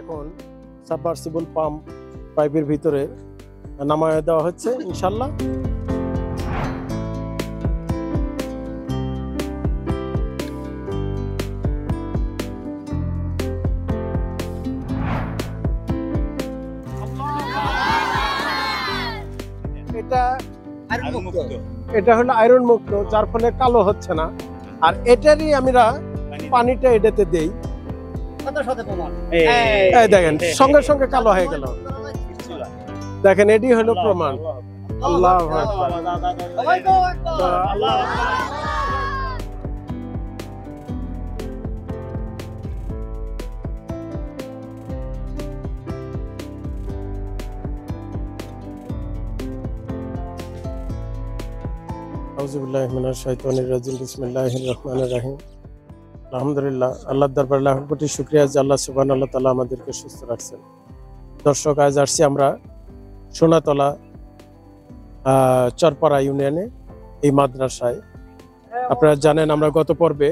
এখন submersible pump পাইপের ভিতরে নামায় দেওয়া হচ্ছে ইনশাল্লাহ। এটা হলো আয়রন মুক্ত, যার ফলে কালো হচ্ছে না। আর এটারই আমরা পানিটা এটাতে দেই, দেখেন সঙ্গে সঙ্গে কালো হয়ে গেল। দেখেন এটি হলো প্রমাণ। আল্লাহু আকবার, আল্লাহ। আউযুবিল্লাহি মিনাশ শাইতানির রাজিম। বিসমিল্লাহির রহমানির রহিম। আলহামদুলিল্লাহ, আল্লাহর দরবারে লাখ কোটি শুকরিয়া যে আল্লাহ সুবহানাহু ওয়া তাআলা আমাদেরকে সুস্থ রাখছেন। দর্শক, আজ আসছি আমরা সোনাতলা চরপাড়া ইউনিয়নে এই মাদ্রাসায়। আপনারা জানেন আমরা গত পর্বে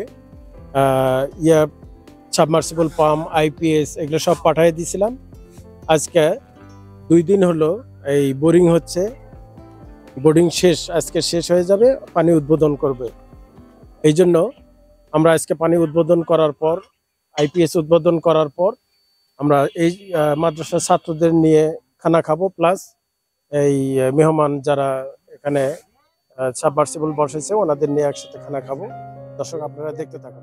সাবমার্সিবল পাম্প, আইপিএস এগুলো সব পাঠিয়ে দিয়েছিলাম। আজকে 2 দিন হলো এই বোরিং হচ্ছে, বোর্ডিং শেষ, আজকে শেষ হয়ে যাবে, পানি উদ্বোধন করবে। এই জন্য আমরা আজকে পানি উদ্বোধন করার পর, আইপিএস উদ্বোধন করার পর আমরা এই মাদ্রাসার ছাত্রদের নিয়ে খানা খাবো, প্লাস এই মেহমান যারা এখানে সাবমার্সিবল বসেছে ওনাদের নিয়ে একসাথে খানা খাবো। দর্শক, আপনারা দেখতে থাকুন।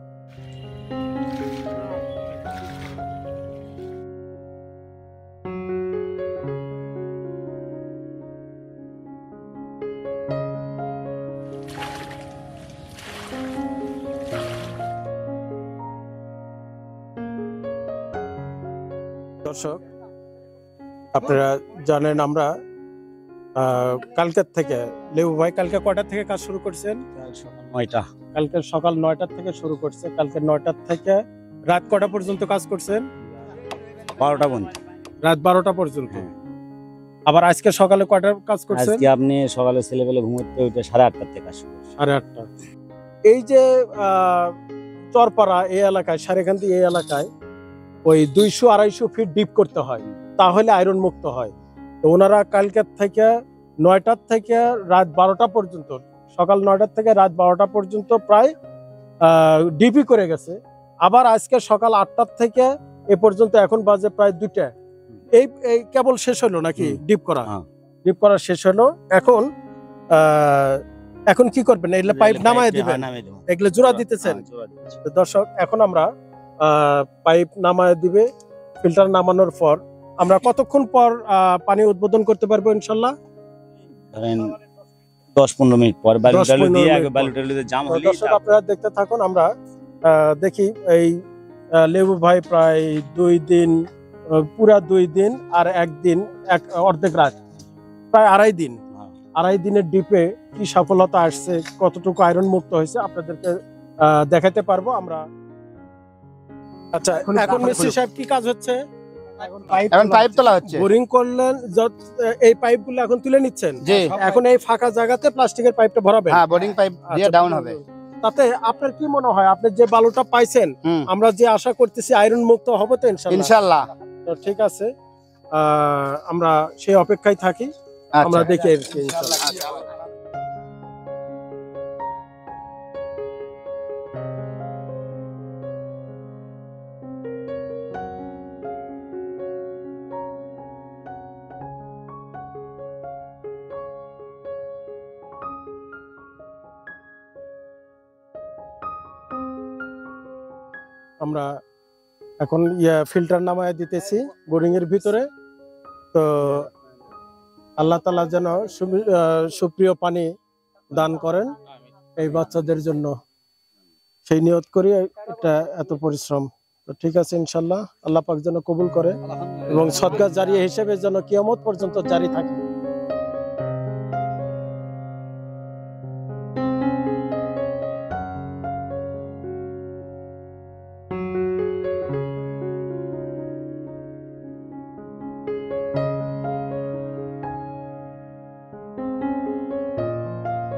দর্শক, আপনারা জানেন আমরা কালকের থেকে, লেবু ভাই কালকে কয়টা থেকে কাজ শুরু করছেন? কালকে সকাল 9টা থেকে শুরু করছে। কালকে 9টা থেকে রাত কটা পর্যন্ত কাজ করছেন? 12টা পর্যন্ত, রাত 12টা পর্যন্ত। আবার আজকে সকালে কয়টা কাজ করছেন? আজকে আপনি সকালে ছেলেবেলে ঘুমোতে উঠে 8:30 থেকে কাজ শুরু করছেন। 8:30। এই যে চরপাড়া এই এলাকায়, সারেখান্তি এই এলাকায় ওই 200-250 ফিট ডিপ করতে হয়, তাহলে আয়রন মুক্ত হয়। তো ওনারা কালকের থেকে 9টার থেকে রাত 12টা পর্যন্ত, সকাল 9টার থেকে রাত 12টা পর্যন্ত প্রায় ডিপি করে গেছে। আবার আজকে সকাল 8টার থেকে এ পর্যন্ত, এখন বাজে প্রায় 2টা, এই কেবল শেষ হলো নাকি ডিপ করা? ডিপ করা শেষ হলো। এখন কি করবেন? এগুলো পাইপ নামায় দিবেন, এগুলো জোড়া দিতেছেন। দর্শক, এখন আমরা পাইপ নামায় দিবে। ফিল্টার নামানোর পর আমরা কতক্ষণ পর পানি উদ্বোধন করতে পারবো ইনশাল্লাহ? ধরেন 10-15 মিনিট পর। বালুটালু দিয়ে আগে বালুটালুতে জাম হলি। দর্শক, আপনারা দেখতে থাকুন। আমরা দেখি এই লেবু ভাই প্রায় 2 দিন, পুরা 2 দিন আর 1 দিন, অর্ধেক রাত, প্রায় 2.5 দিন, 2.5 দিনের ডিপে কি সফলতা আসছে, কতটুকু আয়রন মুক্ত হয়েছে আপনাদেরকে দেখাতে পারবো আমরা। আচ্ছা, এখন মিস্ত্রি সাহেব কি কাজ হচ্ছে? এখন পাইপ তোলা হচ্ছে। বোরিং করলেন, এই পাইপগুলো এখন তুলে নিচ্ছেন। এখন এই ফাঁকা জায়গাতে প্লাস্টিকের পাইপটা ভরাবেন। হ্যাঁ, বোরিং পাইপ দিয়ে ডাউন হবে। তাতে আপনার কি মনে হয়, আপনি যে বালুটা পাইছেন, আমরা যে আশা করতেছি আয়রন মুক্ত হবে তো ইনশাআল্লাহ? তো ঠিক আছে, আমরা সেই অপেক্ষায় থাকি। আমরা দেখি ইনশাআল্লাহ। আমরা এখন ফিল্টার নামায় দিতেছি বোরিং এর ভিতরে। তো আল্লাহ তাআলা যেন সুপ্রিয় পানি দান করেন এই বাচ্চাদের জন্য, সেই নিয়ত করি এটা এত পরিশ্রম। তো ঠিক আছে, ইনশাল্লাহ আল্লাহ পাক যেন কবুল করে এবং সদকা জারিয়া হিসেবে যেন কিয়ামত পর্যন্ত জারি থাকে।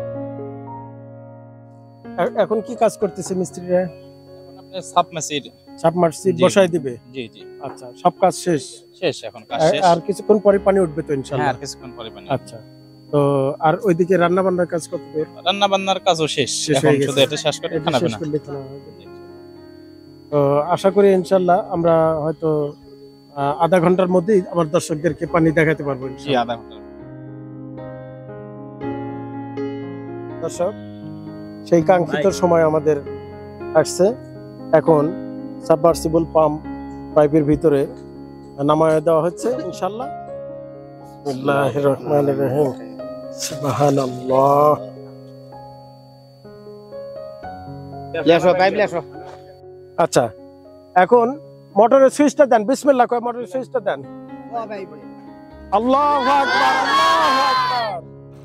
এখন কি কাজ করতেছে মিস্ত্রিরা? সাবমেসির সাবমার্সিবল জি। বসায় দিবে। জি জি আচ্ছা, সব কাজ শেষ। শেষ, এখন কাজ শেষ। আর কিছুক্ষণ পরে পানি উঠবে তো হ্যাঁ, ইনশাআল্লাহ। আর কিছুক্ষণ পরে পানি। আচ্ছা, তো আর ওইদিকে রান্না বান্নার কাজ কত দূর? রান্না বান্নার কাজও শেষ, শেষ এখন হয়ে গেছে। শুধু এটা শেষ করে এটা খানা শেষ পিনা। করলে খানা হয়ে যাবে। তো আশা করি ইনশাআল্লাহ আমরা হয়তো আধা ঘন্টার মধ্যেই আমার দর্শকদেরকে পানি দেখাতে পারবো জি, ইনশাআল্লাহ। আধা ঘন্টা। দর্শক, সেই কাঙ্ক্ষিত সময় আমাদের আসছে। এখন সাবমার্সিবল পাম্প পাইপের ভিতরে নামায় দেওয়া হচ্ছে ইনশাআল্লাহ। বিসমিল্লাহির রহমানির রহিম। সুবহানাল্লাহ। পাইপ লেসো। আচ্ছা, এখন মোটরের সুইচটা দেন। বিসমিল্লাহ কয় মোটরের সুইচটা দেন। আল্লাহু আকবার, আল্লাহু আকবার।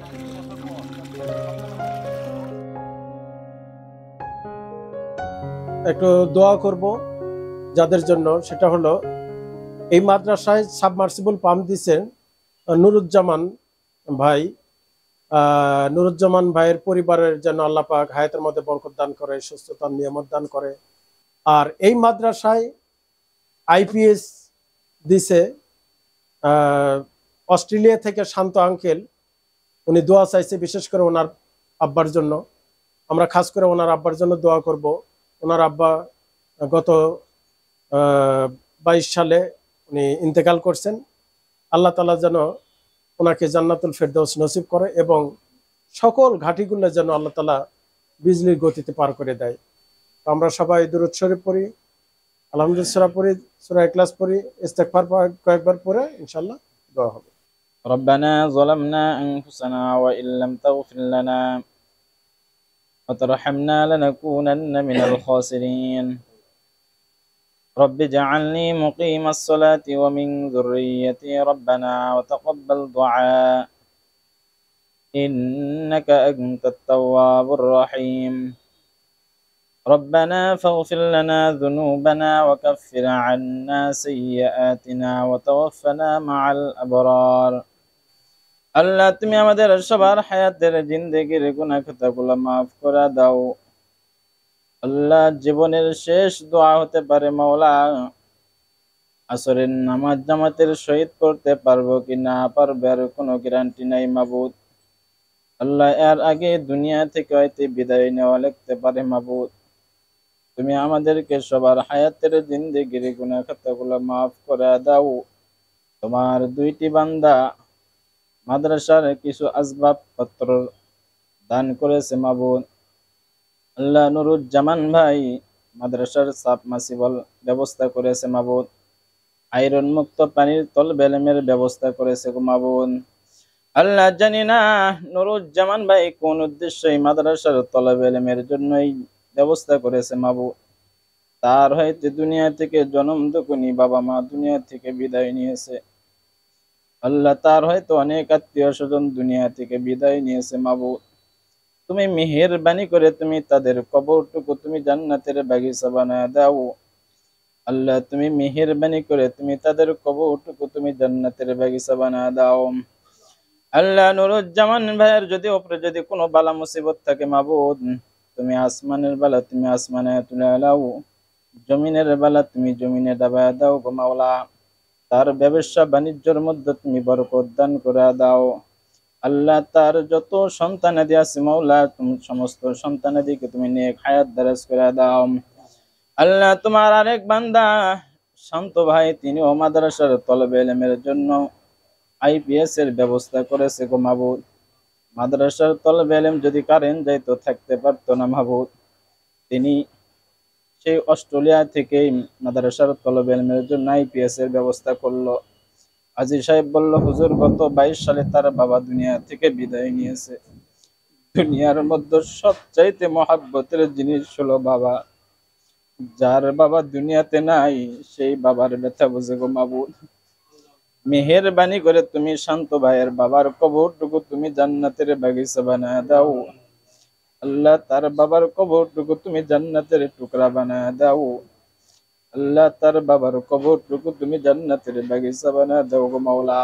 একটু দোয়া করব যাদের জন্য, সেটা হলো এই মাদ্রাসায় সাবমার্সিবল পাম্প দিয়েছেন নুরুজ্জামান ভাই। নুরুজ্জামান ভাইয়ের পরিবারের যেন আল্লাহ পাক হায়াতের মধ্যে বরকত দান করে, সুস্থতার নিয়ামত দান করে। আর এই মাদ্রাসায় আইপিএস দিছে অস্ট্রেলিয়া থেকে শান্ত আঙ্কেল। উনি দোয়া চাইছে বিশেষ করে ওনার আব্বার জন্য। আমরা খাস করে ওনার আব্বার জন্য দোয়া করব। ওনার আব্বা গত 22 সালে উনি ইন্তেকাল করছেন। আল্লাহ তাআলা যেন ওনাকে জান্নাতুল ফেরদৌস নসিব করে এবং সকল ঘাটিগুলো যেন আল্লাহ তাআলা বিজলির গতিতে পার করে দেয়। তো আমরা সবাই দুরূদ শরীফ পড়ি, আলহামদুলিল্লাহ সূরা পড়ি, সূরা ইখলাস পড়ি, ইস্তিগফার কয়েকবার পড়ে ইনশাআল্লাহ দোয়া হবে। ربنا ظلمنا أنفسنا وإن لم تغفر لنا وترحمنا لنكونن من الخاسرين رب اجعلني مقيم الصلاة ومن ذريتي ربنا وتقبل دعاء إنك أنت التواب الرحيم ربنا فاغفر لنا ذنوبنا وكفر عنا سيئاتنا وتوفنا مع الأبرار আল্লাহ, তুমি আমাদের সবার হায়াতের জিন্দেগির গুনাহ খাতাগুলো মাফ করে দাও। আল্লাহ, জীবনের শেষ দোয়া হতে পারে মাওলা, আসরের নামাজ জামাতের সহিত পড়তে পারবো কি না পারবে আর কোনো গ্যারান্টি নাই মাবুদ। আল্লাহ, এর আগে দুনিয়া থেকে হয়তো বিদায় নেওয়া লিখতে পারে মাবুদ। তুমি আমাদেরকে সবার হায়াতের জিন্দেগির গুনাহ খাতাগুলো মাফ করে দাও। তোমার দুইটি বান্দা মাদ্রাসার কিছু আসবাবপত্র দান করেছে মাবুদ। আল্লাহ, নুরুজ্জামান ভাই মাদ্রাসার সাবমার্সিবল ব্যবস্থা করেছে মাবুদ। আয়রন মুক্ত পানির তলবেলেমের ব্যবস্থা করেছে গো মাবুদ। আল্লাহ, জানি না নুরুজ্জামান ভাই কোন উদ্দেশ্যে এই মাদ্রাসার তলবেলেমের জন্যই ব্যবস্থা করেছে মাবুদ। তার হয়তো দুনিয়া থেকে জন্ম দুকুনি বাবা মা দুনিয়া থেকে বিদায় নিয়েছে। আল্লাহ, তার হয়তো অনেক আত্মীয় স্বজন দুনিয়া থেকে বিদায় নিয়েছে মাবুদ। তুমি মেহেরবানি করে তুমি তাদের কবরটুকু তুমি জান্নাতের বাগিচা বানায় দাও। আল্লাহ, তুমি মেহেরবানি করে তুমি তাদের কবরটুকু তুমি জান্নাতের বাগিচা বানায় দাও। আল্লাহ, নুরুজ্জামান ভাইয়ের যদি উপরে যদি কোনো বালা মুসিবত থাকে মাবুদ, তুমি আসমানের বালা তুমি আসমানে তুলে দাও, জমিনের বালা তুমি জমিনে ডাবায় দাও গো মাওলা। তার ব্যবসা বাণিজ্যের মধ্যে তুমি বরকত দান করে দাও। আল্লাহ, তার যত সন্তানাদি আছে মাওলা, তুমি সমস্ত সন্তানাদিকে তুমি নেক হায়াত দারাজ করে দাও। আল্লাহ, তোমার আরেক বান্দা শান্ত ভাই, তিনিও মাদ্রাসার তলবে ইলমের জন্য আইপিএস এর ব্যবস্থা করেছে গো মাবুদ। মাদ্রাসার তলবে ইলম যদি কারেন্ট যাইতো থাকতে পারতো না মাবুদ। তিনি সেই অস্ট্রেলিয়া থেকে মাদ্রাসার তলবে ইলমের জন্য আইপিএস এর ব্যবস্থা করলো। আজি সাহেব বলল, হুজুর গত 22 সালে তার বাবা দুনিয়া থেকে বিদায় নিয়েছে। দুনিয়ার মধ্যে সবচাইতে মহাব্বতের জিনিস হলো বাবা। যার বাবা দুনিয়াতে নাই সেই বাবার ব্যথা বুঝে গো মাবুদ। মেহেরবানি করে তুমি শান্ত ভাইয়ের বাবার কবরটুকু তুমি জান্নাতের বাগিচা বানায় দাও। আল্লাহ, তার বাবার কবরটুকু তুমি জান্নাতের টুকরা বানায় দাও। আল্লাহ, তার বাবার কবরটুকু তুমি জান্নাতের বাগিচা বানায় দাও গো মাওলা।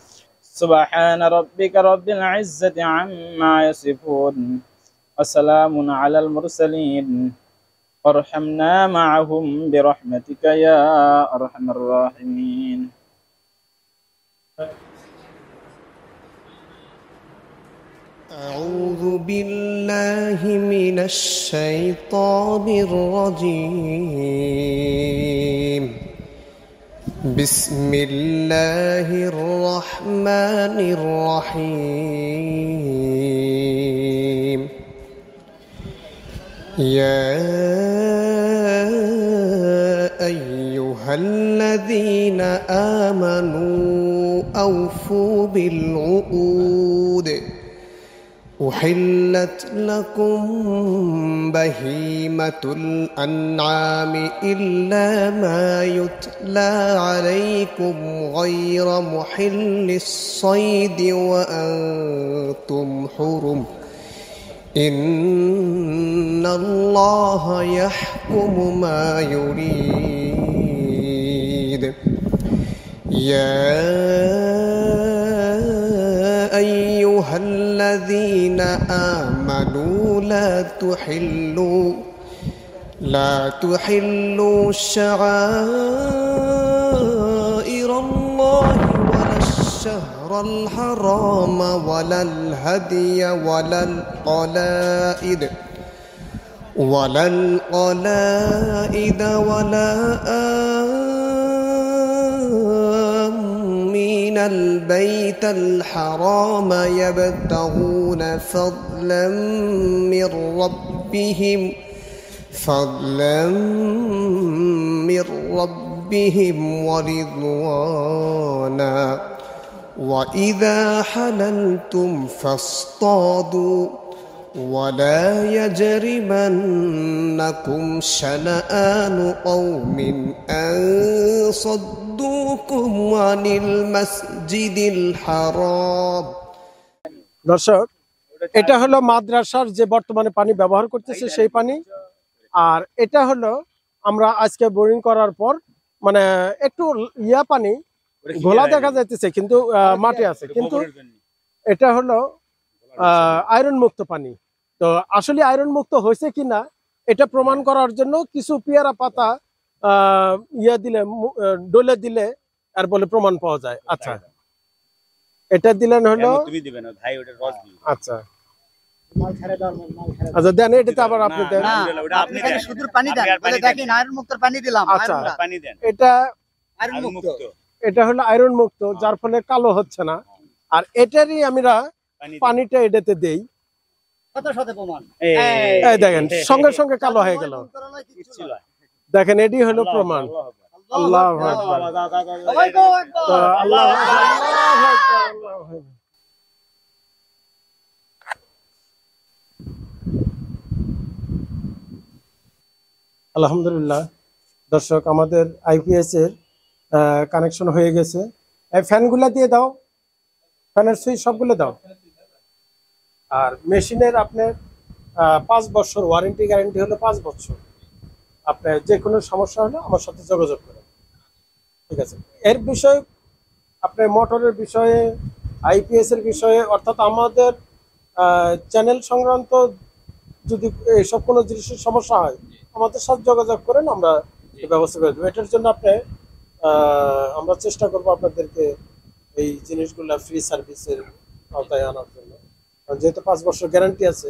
সুবহান রাব্বিকা রাব্বিল ইজ্জাতি আম্মা ইয়াসিফুন ওয়া সালামুন আলাল মুরসালিন وارحمنا معهم برحمتك يا أرحم الراحمين. أعوذ بالله من الشيطان الرجيم. بسم الله الرحمن الرحيم. يا أيها الذين آمنوا أوفوا بالعقود. أحلت لكم بهيمة الأنعام إلا ما يتلى عليكم غير محل الصيد وأنتم حرم. إن الله يحكم ما يريد. يا أيها الذين آمنوا لا تحلوا شعائر الله ولا الشهر الحرام ولا الهدي ولا القلائد ولا آمين البيت الحرام يبتغون فضلا من ربهم ورضوانا. وإذا حللتم فاصطادوا ولا يجرمنكم شنآن قوم أن صدوكم عن المسجد الحرام. দর্শক, এটা হলো মাদ্রাসার যে বর্তমানে পানি ব্যবহার করতেছে সেই পানি, আর এটা হলো আমরা আজকে বোরিং করার পর মানে একটু পানি ঘোলা দেখা যাইতেছে কিন্তু মাটি আছে, কিন্তু এটা হলো আয়রন মুক্ত পানি। তো আসলে আয়রন মুক্ত হয়েছে কিনা এটা প্রমাণ করার জন্য কিছু পেয়ারা পাতা দিলে ডলে দিলে আর বলে প্রমাণ পাওয়া যায়। আচ্ছা, এটা দিলেন হলো আচ্ছা আচ্ছা দেন, এটাতে আবার আপনি দেন। শুধু পানি দেন, বলে দেখেন আয়রন মুক্ত পানি দিলাম। আচ্ছা, এটা হলো আয়রন মুক্ত, যার ফলে কালো হচ্ছে না। আর এটারই আমরা পানিটা এটাতে দেই, দেখেন সঙ্গে সঙ্গে কালো হয়ে গেল। দেখেন এটি হলো প্রমাণ। আল্লাহু আকবার, আল্লাহু আকবার। আলহামদুলিল্লাহ দর্শক, আমাদের আইপিএস এর কানেকশন হয়ে গেছে। এই ফ্যানগুলো দিয়ে দাও, ফ্যানের সুইচ সবগুলো দাও। আর মেশিনের আপনার 5 বছর ওয়ারেন্টি গ্যারান্টি হলো 5 বছর। আপনার যে কোনো সমস্যা হলে আমার সাথে যোগাযোগ করেন, ঠিক আছে? এর বিষয়ে আপনার মোটরের বিষয়ে, আইপিএস এর বিষয়ে, অর্থাৎ আমাদের চ্যানেল সংক্রান্ত যদি এইসব কোনো জিনিসের সমস্যা হয় আমাদের সাথে যোগাযোগ করেন, আমরা ব্যবস্থা করে দেবো। এটার জন্য আপনি আমরা চেষ্টা করবো আপনাদেরকে এই জিনিসগুলা ফ্রি সার্ভিসের আওতায় আনার জন্য, যেহেতু 5 বছর গ্যারান্টি আছে।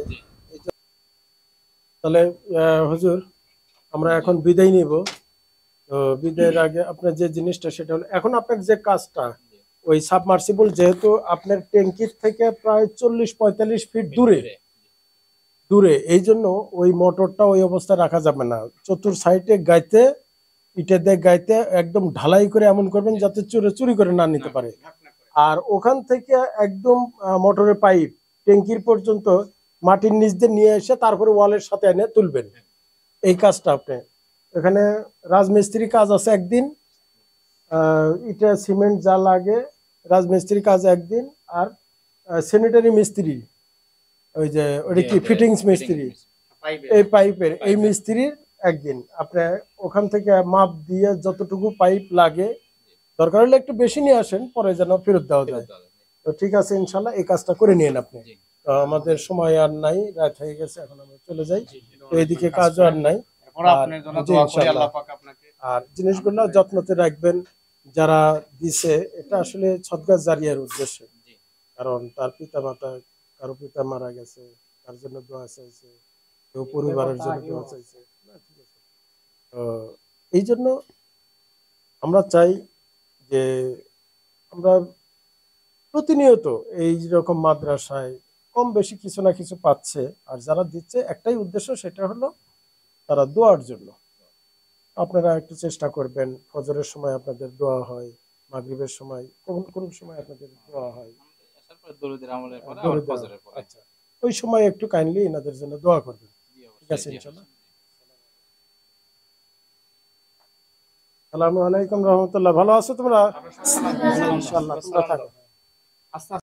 তাহলে হুজুর, আমরা এখন বিদায় নিব। তো বিদায়ের আগে আপনার যে জিনিসটা সেটা হলো, এখন আপনার যে কাজটা, ওই সাবমার্সিবল যেহেতু আপনার ট্যাঙ্কির থেকে প্রায় 40-45 ফিট দূরে, এই জন্য ওই মোটরটা ওই অবস্থায় রাখা যাবে না। চতুর সাইডে গাইতে ইটে দিয়ে গাইতে একদম ঢালাই করে এমন করবেন যাতে চুরি করে না নিতে পারে। আর ওখান থেকে একদম মোটরের পাইপ ট্যাঙ্কির পর্যন্ত মাটির নিচ দিয়ে নিয়ে এসে তারপরে ওয়ালের সাথে এনে তুলবেন। এই কাজটা আপনি এখানে রাজমিস্ত্রি কাজ আছে একদিন, ইটা সিমেন্ট যা লাগে রাজমিস্ত্রি কাজ একদিন, আর স্যানিটারি মিস্ত্রি ওই যে ওটা কি ফিটিংস মিস্ত্রি, এই পাইপের এই মিস্ত্রির একদিন। আপনি ওখান থেকে মাপ দিয়ে যতটুকু পাইপ লাগে, দরকার হলে একটু বেশি নিয়ে আসেন, পরে যেন ফেরত দেওয়া যায়। তো ঠিক আছে, ইনশাল্লাহ এই কাজটা করে নিয়েন আপনি। আমাদের সময় আর নাই, রাত হয়ে গেছে, এখন আমরা চলে যাই। তো এদিকে কাজও আর নাই। ওরা আপনার জন্য জি, দোয়া করি, ইনশাআল্লাহ। আল্লাহ পাক আপনাকে আর জিনিসগুলো যত্নতে রাখবেন। যারা দিছে এটা আসলে সদকা জারিয়ার উদ্দেশ্যে, কারণ তার পিতা মাতা, কারো পিতা মারা গেছে, তার জন্য দোয়া চাইছে, কেউ পরিবারের জন্য দোয়া চাইছে। না, ঠিক আছে। তো এই জন্য আমরা চাই যে আমরা প্রতিনিয়ত এই রকম মাদ্রাসায় কম বেশি কিছু না কিছু পাচ্ছে, আর যারা দিচ্ছে একটাই উদ্দেশ্য, সেটা হলো তারা দোয়ার জন্য। আপনারা একটু চেষ্টা করবেন, ফজরের সময় আপনাদের দোয়া হয়, মাগরিবের সময়, কোন কোন সময় আপনাদের দোয়া হয়, আসার পরে দরুদের আমলের পরে আবার দরুদ দেওয়া। ফজরের পরে। আচ্ছা, ওই সময় একটু কাইন্ডলি এনাদের জন্য দোয়া করবেন। জি, ঠিক আছে, অবশ্যই, জি, ইনশাআল্লাহ। অবশ্যই। আসসালামু আলাইকুম রহমতুল্লাহ। ভালো আছো তোমরা? ইনশাআল্লাহ তোমরা থাকো। আস্তে